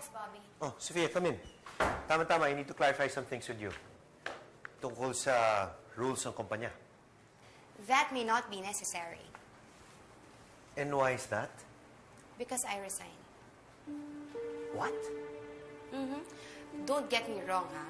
Yes, Bobby. Oh, Sophia, come in. Tama-tama, I need to clarify some things with you. Tungkol sa rules ng kumpanya. That may not be necessary. And why is that? Because I resign. What? Don't get me wrong, ha?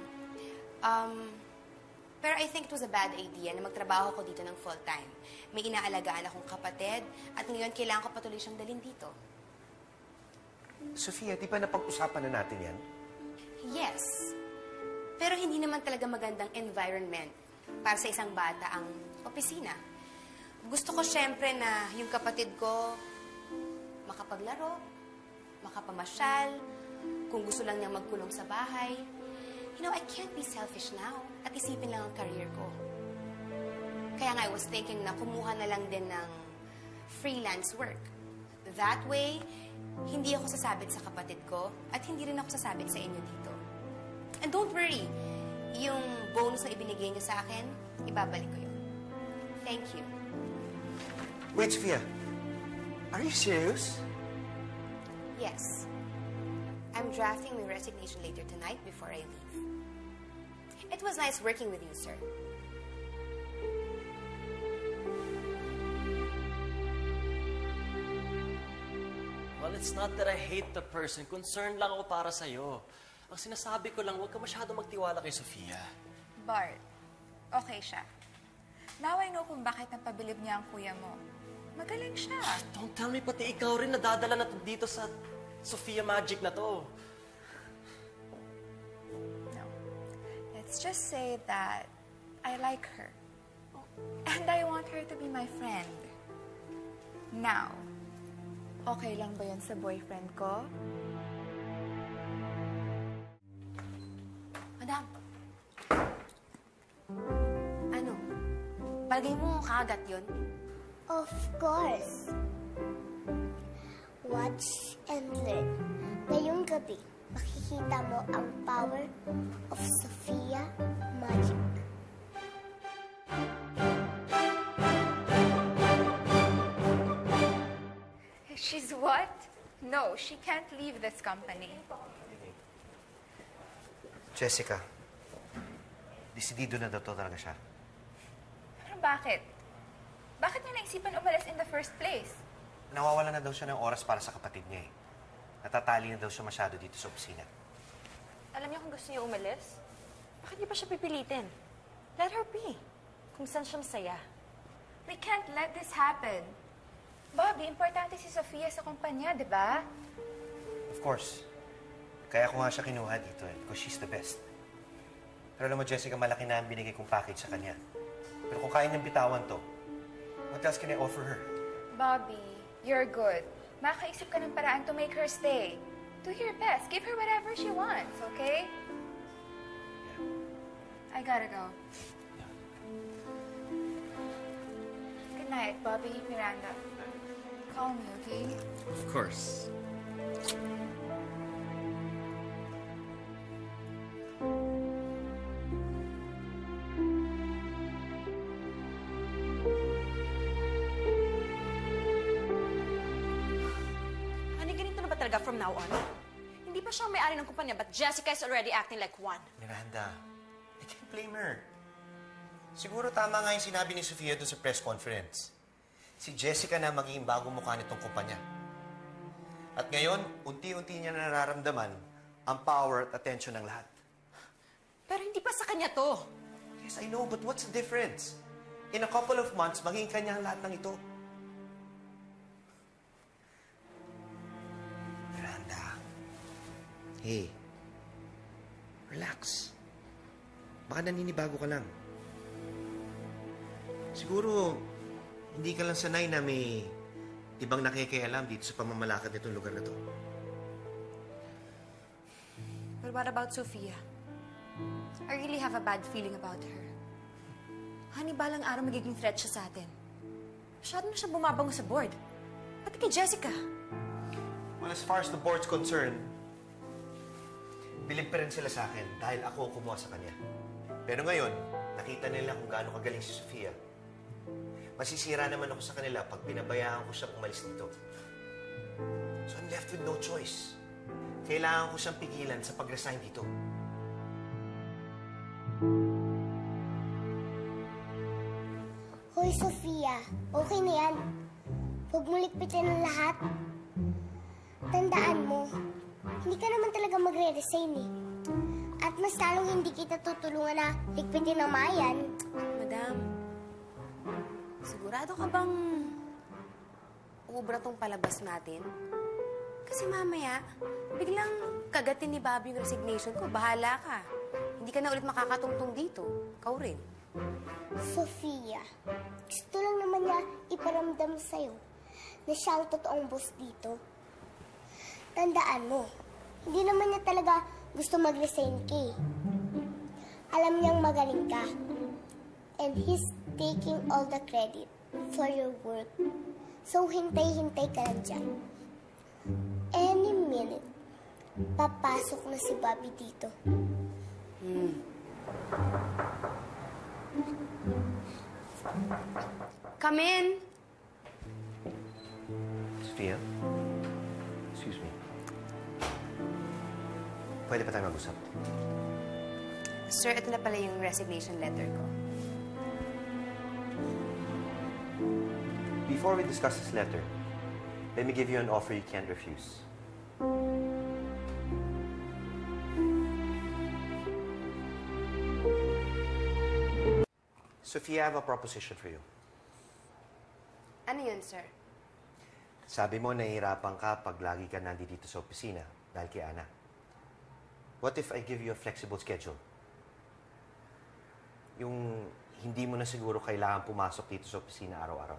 Pero I think it was a bad idea na magtrabaho ko dito ng full-time. May inaalagaan akong kapatid at ngayon kailangan ko patuloy siyang dalhin dito. Sophia, di ba napag-usapan na natin yan? Yes. Pero hindi naman talaga magandang environment para sa isang bata ang opisina. Gusto ko syempre na yung kapatid ko makapaglaro, makapamasyal, kung gusto lang niyang magkulong sa bahay. You know, I can't be selfish now at isipin lang ang career ko. Kaya nga I was thinking na kumuha na lang din ng freelance work. That way, hindi ako sasabit sa kapatid ko at hindi rin ako sasabit sa inyo dito. And don't worry, yung bonus na ibinigay niyo sa akin, ibabalik ko yun. Thank you. Wait, Sophia. Are you serious? Yes. I'm drafting my resignation later tonight before I leave. It was nice working with you, sir. Well, it's not that I hate the person. Concerned lang ako para sa'yo. Ang sinasabi ko lang, huwag ka masyado magtiwala kay Sofia. Bart, okay siya. Now I know kung bakit napabilib niya ang kuya mo. Magaling siya. Don't tell me, pati ikaw rin nadadala na dito sa Sofia Magic na to. No. Let's just say that I like her. And I want her to be my friend. Now, okay lang ba yun sa boyfriend ko? Madam. Ano? Palagay mo kagat yun? Of course. Watch and learn. Ngayong gabi, makikita mo ang power of Sofia Magic. She's what? No, she can't leave this company. Jessica, desidido na daw to talaga siya. Pero bakit? Bakit niya naisipan umalis in the first place? Nawawala na daw siya ng oras para sa kapatid niya eh. Natatali na daw siya masyado dito sa opisina. Alam niyo kung gusto niya umalis? Bakit niyo pa siya pipilitin? Let her be. Kung saan siya masaya. We can't let this happen. Bobby, importante si Sofia sa kumpanya, di ba? Of course. Kaya ko nga siya kinuha dito eh, because she's the best. Pero alam mo, Jessica, malaki na ang binigay kong package sa kanya. Pero kung kaya niyang bitawan to, what else can I offer her? Bobby, you're good. Makaisip ka ng paraan to make her stay. Do your best. Give her whatever she wants, okay? I gotta go. Good night, Bobby, Miranda. Call me, okay? Of course. Talaga from now on. Hindi pa siya ang may-ari ng kumpanya, but Jessica is already acting like one. Miranda, I can't blame her. Siguro tama nga yung sinabi ni Sofia doon sa press conference. Si Jessica na magiging bagong mukha nitong kumpanya. At ngayon, unti-unti niya nararamdaman ang power at attention ng lahat. Pero hindi pa sa kanya to. Yes, I know, but what's the difference? In a couple of months, magiging kanya ang lahat ng ito. Hey, relax. Baka naninibago ka lang. Siguro, hindi ka lang sanay na may ibang nakikialam dito sa pamamalakad nitong lugar na to. But what about Sofia? I really have a bad feeling about her. Honey, balang araw magiging threat siya sa atin. Masyado na siya bumabango sa board. Pati kay Jessica. Well, as far as the board's concerned, bilib pa rin sila sa akin dahil ako ang kumuha sa kanya. Pero ngayon, nakita nila kung gaano kagaling si Sofia. Masisira naman ako sa kanila pag pinabayaan ko siyang umalis dito. So I'm left with no choice. Kailangan ko siyang pigilan sa pag-resign dito. Hoy, Sofia. Okay na yan. Huwag mo likpitin ang lahat. Tandaan mo, hindi ka naman talaga magre-resign eh. At mas lalong hindi kita tutulungan na likpitin ang mayan. Madam, sigurado ka bang uubra tong palabas natin? Kasi mamaya, biglang kagatin ni Bobby yung resignation ko. Bahala ka. Hindi ka na ulit makakatungtong dito. Ikaw rin. Sofia, gusto lang naman niya iparamdam sa'yo na siya ang totoong boss dito. Tandaan mo, hindi naman niya talaga gusto mag-resign ka eh. Alam niyang magaling ka. And he's taking all the credit for your work. So, hintay-hintay ka lang dyan. Any minute, papasok na si Bobby dito. Come in. Sophia? Excuse me. Pwede pa tayo mag-usap? Sir, ito na pala yung resignation letter ko. Before we discuss this letter, let me give you an offer you can't refuse. Sophia, I have a proposition for you. Ano yun, sir? Sabi mo, nahihirapan ka pag lagi ka nandito sa opisina dahil kay Ana. What if I give you a flexible schedule? Yung hindi mo na siguro kailangan pumasok dito sa opisina araw-araw.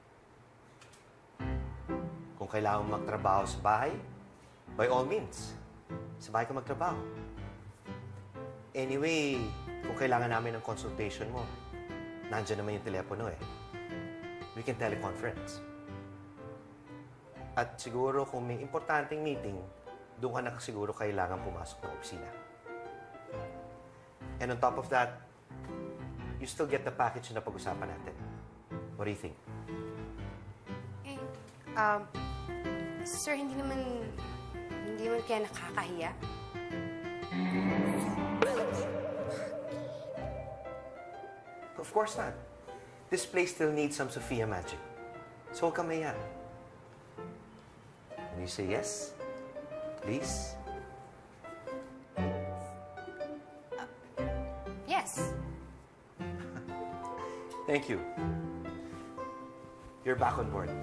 Kung kailangan mo magtrabaho sa bahay, by all means, sa bahay ka magtrabaho. Anyway, kung kailangan namin ng consultation mo, nandiyan naman yung telepono eh. We can teleconference. At siguro kung may importanteng meeting, doon ka na siguro kailangan pumasok ng opisina. And on top of that, you still get the package na pag-usapan natin. What do you think? Eh, sir, hindi naman kaya nakakahiya. Of course not. This place still needs some Sophia magic. So huwag ka mahiya. When you say yes, please. Yes. Thank you. You're back on board.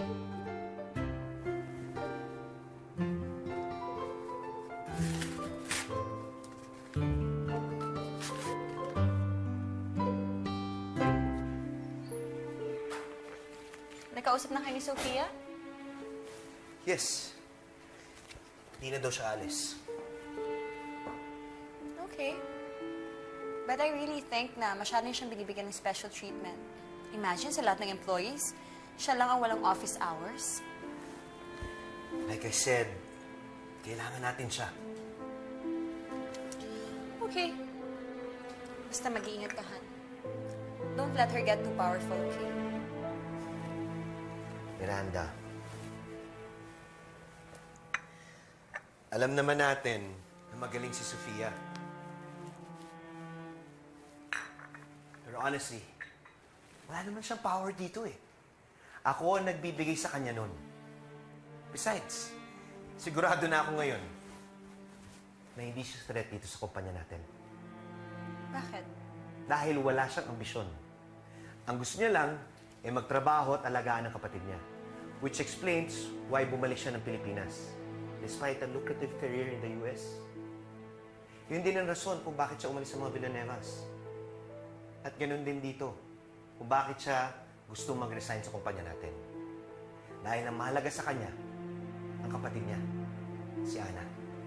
Nakausap na kayo ni Sofia? Yes. Hindi na daw siya alis. Okay. But I really think na masyado siyang binibigyan ng special treatment. Imagine sa lahat ng employees, siya lang ang walang office hours. Like I said, kailangan natin siya. Okay. Basta mag-iingat ka, Han. Don't let her get too powerful, okay? Miranda, alam naman natin na magaling si Sofia. Pero honestly, wala naman siyang power dito eh. Ako ang nagbibigay sa kanya nun. Besides, sigurado na ako ngayon na hindi siya threat dito sa kumpanya natin. Bakit? Dahil wala siyang ambisyon. Ang gusto niya lang ay magtrabaho at alagaan ang kapatid niya. Which explains why bumalik siya ng Pilipinas. Despite a lucrative career in the US. Yun din ang rason kung bakit siya umalis sa mga Villanuevas. At ganun din dito, kung bakit siya gustong mag-resign sa kumpanya natin. Dahil ang mahalaga sa kanya, ang kapatid niya, si Ana.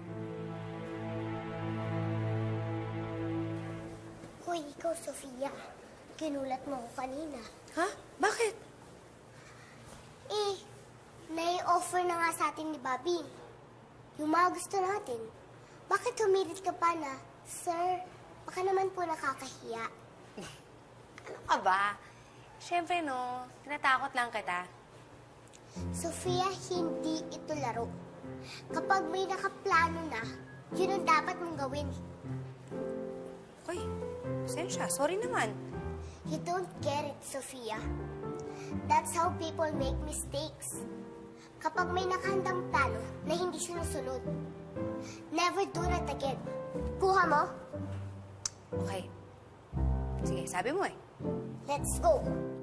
Hoy, ikaw, Sofia. Kinulat mo ko kanina. Ha? Bakit? Eh, nai-offer na nga sa atin ni Bobby. Yung mga gusto natin. Bakit humirit ka pa na, Sir, baka naman po nakakahiya. Ano ka ba? Siyempre, no. Tinatakot lang kita. Sofia, hindi ito laro. Kapag may nakaplano na, yun ang dapat mong gawin. Okay, pasensya. Sorry naman. You don't get it, Sophia. That's how people make mistakes. Kapag may nakahandang plano na hindi sinusunod, never do that again. Kuha mo? Okay. Sige, sabi mo eh. Let's go.